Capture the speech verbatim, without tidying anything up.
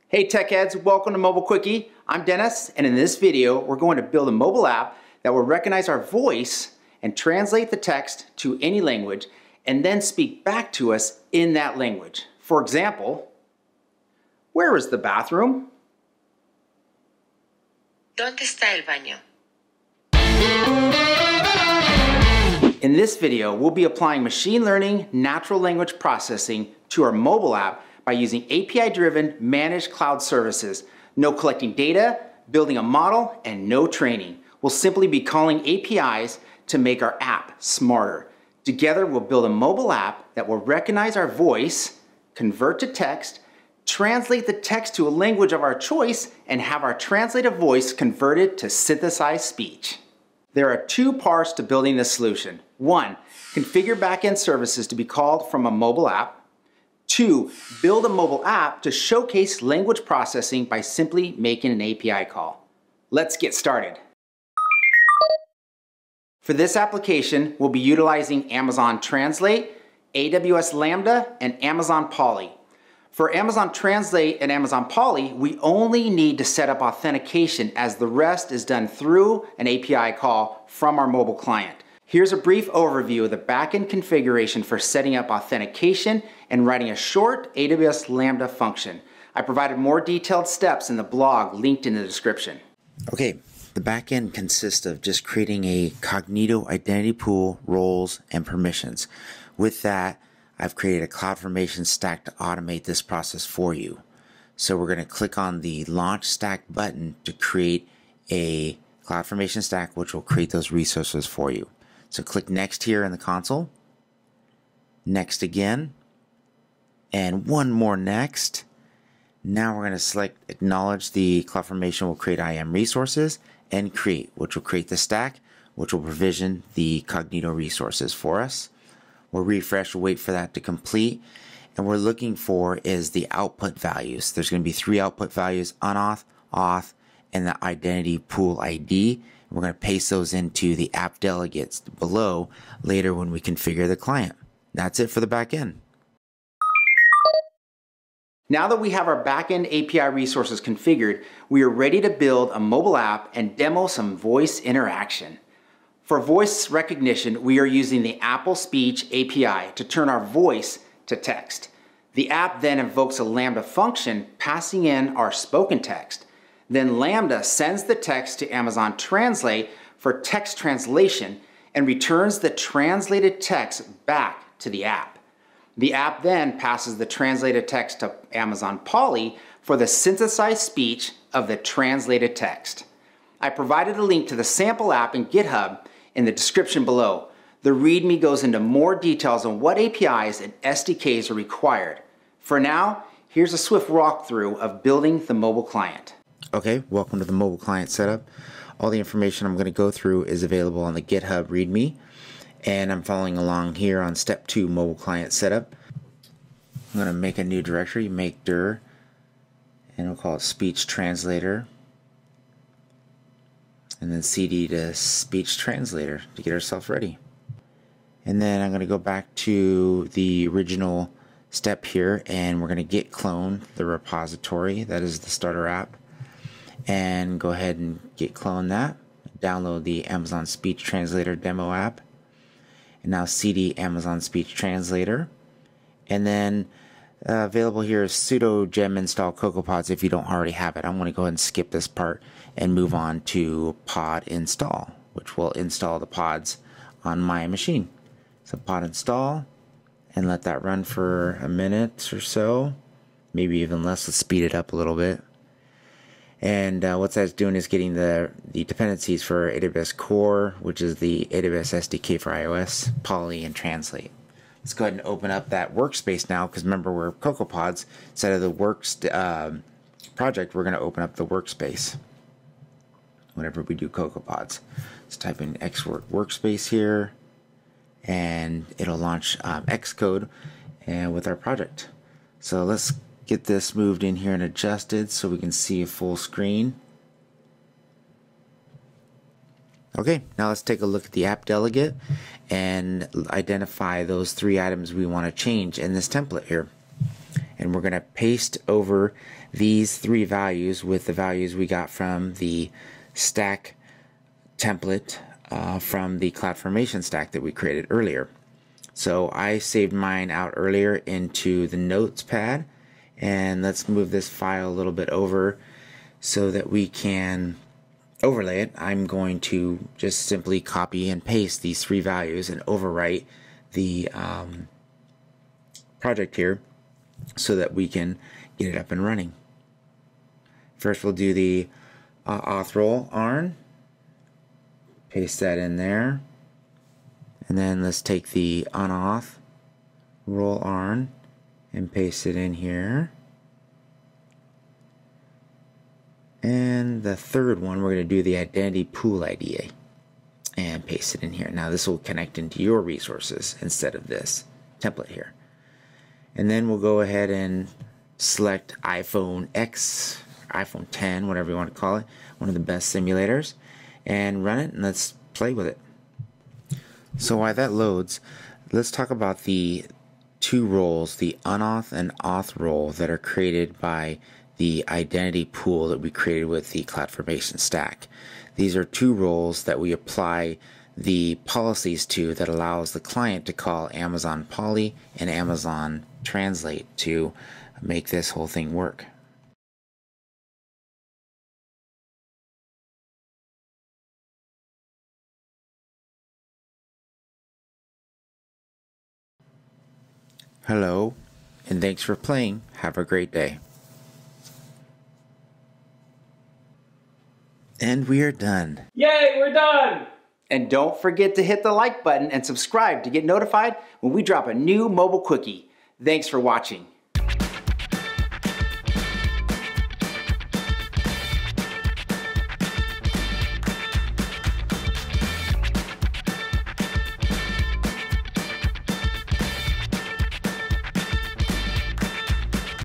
Hey tech heads, welcome to Mobile Quickie. I'm Dennis, and in this video we're going to build a mobile app that will recognize our voice and translate the text to any language and then speak back to us in that language. For example, where is the bathroom? ¿Dónde está el baño? In this video, we'll be applying machine learning, natural language processing to our mobile app by using A P I-driven managed cloud services. No collecting data, building a model, and no training. We'll simply be calling A P Is to make our app smarter. Together, we'll build a mobile app that will recognize our voice, convert to text, translate the text to a language of our choice, and have our translated voice converted to synthesized speech. There are two parts to building this solution. One, configure backend services to be called from a mobile app. Two, build a mobile app to showcase language processing by simply making an A P I call. Let's get started. For this application, we'll be utilizing Amazon Translate, A W S Lambda, and Amazon Polly. For Amazon Translate and Amazon Polly, we only need to set up authentication, as the rest is done through an A P I call from our mobile client. Here's a brief overview of the backend configuration for setting up authentication and writing a short A W S Lambda function. I provided more detailed steps in the blog linked in the description. Okay, the backend consists of just creating a Cognito identity pool, roles, and permissions. With that, I've created a CloudFormation stack to automate this process for you. So we're going to click on the Launch Stack button to create a CloudFormation stack, which will create those resources for you. So click Next here in the console, Next again, and one more Next. Now we're going to select Acknowledge the CloudFormation will create I A M resources, and Create, which will create the stack, which will provision the Cognito resources for us. We'll refresh, we'll wait for that to complete, and what we're looking for is the output values. There's going to be three output values: unauth, auth, and the identity pool I D. We're going to paste those into the app delegates below later when we configure the client. That's it for the backend. Now that we have our backend A P I resources configured, we are ready to build a mobile app and demo some voice interaction. For voice recognition, we are using the Apple Speech A P I to turn our voice to text. The app then invokes a Lambda function passing in our spoken text. Then Lambda sends the text to Amazon Translate for text translation and returns the translated text back to the app. The app then passes the translated text to Amazon Polly for the synthesized speech of the translated text. I provided a link to the sample app in GitHub in the description below. The README goes into more details on what A P Is and S D Ks are required. For now, here's a swift walkthrough of building the mobile client. Okay, welcome to the mobile client setup. All the information I'm going to go through is available on the GitHub README, and I'm following along here on step two, mobile client setup. I'm going to make a new directory, make dir, and we'll call it speech translator, and then cd to speech translator to get ourselves ready. And then I'm going to go back to the original step here, and we're going to git clone the repository that is the starter app, and go ahead and git clone that, download the Amazon Speech Translator demo app, and now cd Amazon Speech Translator, and then uh, available here is sudo gem install CocoaPods if you don't already have it. I'm going to go ahead and skip this part and move on to pod install, which will install the pods on my machine. So pod install, and let that run for a minute or so, maybe even less. Let's speed it up a little bit. And uh, what that's doing is getting the, the dependencies for A W S Core, which is the A W S S D K for iOS, Polly, and Translate. Let's go ahead and open up that workspace now, because remember, we're CocoaPods. Instead of the works uh, project, we're going to open up the workspace whenever we do CocoaPods. Let's type in Xwork workspace here, and it'll launch um, Xcode and with our project. So let's get this moved in here and adjusted so we can see a full screen. Okay, now let's take a look at the app delegate and identify those three items we want to change in this template here. and we're going to paste over these three values with the values we got from the stack template uh, from the CloudFormation stack that we created earlier. So I saved mine out earlier into the notes pad, and let's move this file a little bit over so that we can overlay it. I'm going to just simply copy and paste these three values and overwrite the um, project here so that we can get it up and running. First we'll do the uh, auth role arn, paste that in there, and then let's take the unauth role arn and paste it in here. And the third one, we're going to do the identity pool I D A and paste it in here. Now this will connect into your resources instead of this template here. And then we'll go ahead and select iPhone X, iPhone ten, whatever you want to call it, one of the best simulators, and run it, and let's play with it. So while that loads, let's talk about the two roles, the unauth and auth role, that are created by the identity pool that we created with the CloudFormation stack. These are two roles that we apply the policies to that allows the client to call Amazon Poly and Amazon Translate to make this whole thing work. Hello, and thanks for playing. Have a great day. And we are done. Yay, we're done! And don't forget to hit the like button and subscribe to get notified when we drop a new mobile quickie. Thanks for watching.